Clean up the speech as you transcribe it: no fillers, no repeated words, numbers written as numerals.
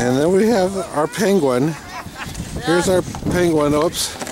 And then we have our penguin. Here's our penguin. Oops.